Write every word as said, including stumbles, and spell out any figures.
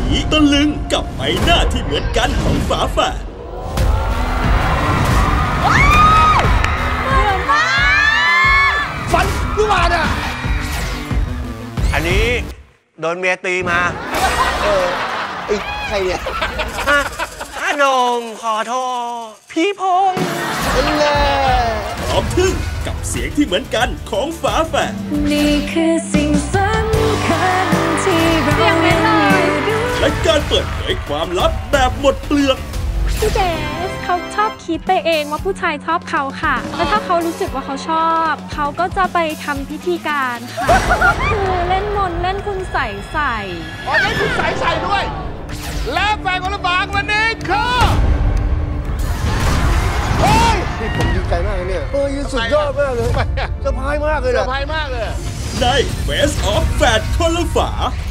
นี้ตะลึงกับใบหน้าที่เหมือนกันของฝาแฝดฟันกูมาเนี่ยอันนี้โดนเมียตีมาเออไอ้ใครเนี่ยฮะโดมขอโทษพี่พงษ์เล่พร้อมทึ่งกับเสียงที่เหมือนกันของฝาแฝดนี่คือสิ่งสำคัญที่เราเรียนเลยและการเปิดเผยความลับแบบหมดเปลือกพี่เบสเขาชอบคิดไปเองว่าผู้ชายชอบเขาค่ะแล้วถ้าเขารู้สึกว่าเขาชอบเขาก็จะไปทำพิธีการค่ะคือเล่นมนต์เล่นคุณใส่ใส่อ๋อเล่นคุณใส่ใส่ด้วยและแฟนของเราบางวันนี้คือเฮ้ยผมดีใจมากเลยเนี่ยเฮ้ยสุดยอดมากเลยเซอร์ไพรส์มากเลยเซอร์ไพรส์มากเลยใน Face of แฝดคนละฝา